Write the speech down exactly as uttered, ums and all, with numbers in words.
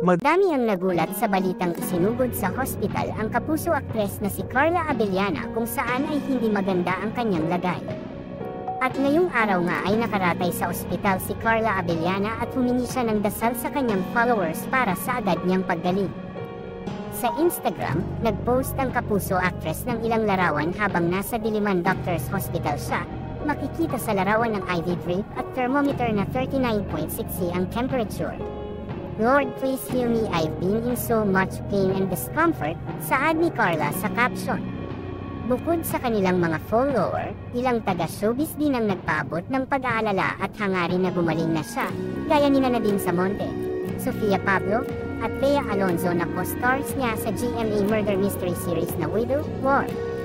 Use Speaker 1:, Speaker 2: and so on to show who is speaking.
Speaker 1: Madami ang nagulat sa balitang isinugod sa hospital ang kapuso aktres na si Carla Abellana kung saan ay hindi maganda ang kanyang lagay. At ngayong araw nga ay nakaratay sa ospital si Carla Abellana at humingi siya ng dasal sa kanyang followers para sa agad niyang paggaling. Sa Instagram, nag-post ang kapuso actress ng ilang larawan habang nasa Diliman Doctors Hospital siya. Makikita sa larawan ng I V drip at thermometer na thirty-nine point six C ang temperature. "Lord, please heal me, I've been in so much pain and discomfort," saad ni Carla sa caption. Bukod sa kanilang mga follower, ilang taga-showbiz din ang nagpaabot ng pag-aalala at hangarin na gumaling na siya, gaya ni Nadine Samonte, Sofia Pablo, at Bea Alonzo na co-stars niya sa G M A Murder Mystery Series na Widow War.